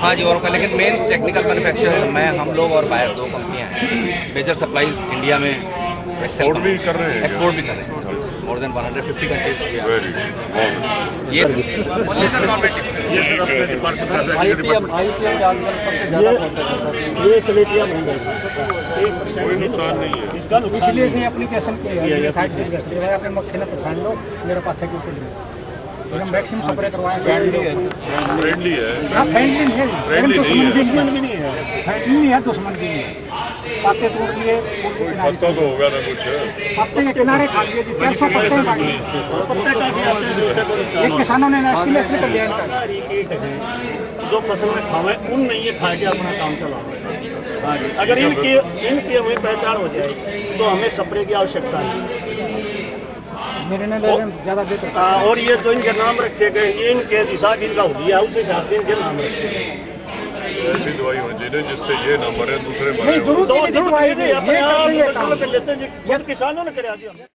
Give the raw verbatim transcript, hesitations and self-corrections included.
हाँ जी, और का, लेकिन मेन टेक्निकल मैन्युफैक्चरर मैं, हम लोग और बायर दो कंपनियां हैं। मेजर सप्लाईज इंडिया में एक्सपोर्ट भी कर रहे हैं, एक्सपोर्ट भी कर रहे हैं more than one hundred fifty countries. ये ये सर अपने डिपार्टमेंट का आईपीएम आईपीएम आजकल सबसे ज्यादा ये स्लेटिया बन गई, कोई नुकसान नहीं है इसका। इसलिए इसने एप्लीकेशन की है साइड से अच्छे है, अपने मक्खी ने पहचान लो मेरे पास है क्यों एकदम मैक्सिमम स्प्रे करवाएं। फ्रेंडली है, फ्रेंडली है, हां फ्रेंडली नहीं है, फ्रेंडली नहीं है, दुश्मन भी नहीं है, फ्रेंडली नहीं है, दुश्मन भी नहीं है। पत्ते तोड़ लिए, कोई पत्ता तो होगा ना कुछ, पत्ते के किनारे खा लिए जी, चार सौ पत्ते खा लिए, पत्ते का भी आते हैं दूसरे को नुकसान। एक किसानों ने एस्टिमेशन कर लिया इनका कीट है जो फसल में खावे उन नहीं ये खा के अपना काम चला रहे हैं। हां जी, अगर इनकी इनकी हमें पहचान हो जाए तो हमें स्प्रे की आवश्यकता नहीं। मेरे ने ज्यादा बेहतर और ये जो इनके नाम रखे गए ये इनके हिसाब इनका हो गया उस हिसाब से इनके नाम रखे गए। ऐसी दवाई होनी चाहिए जिससे ये ना मरे दूसरे मरे। दो जरूर दे दे अपने आप कर लेते हैं, किसानों ने कराया।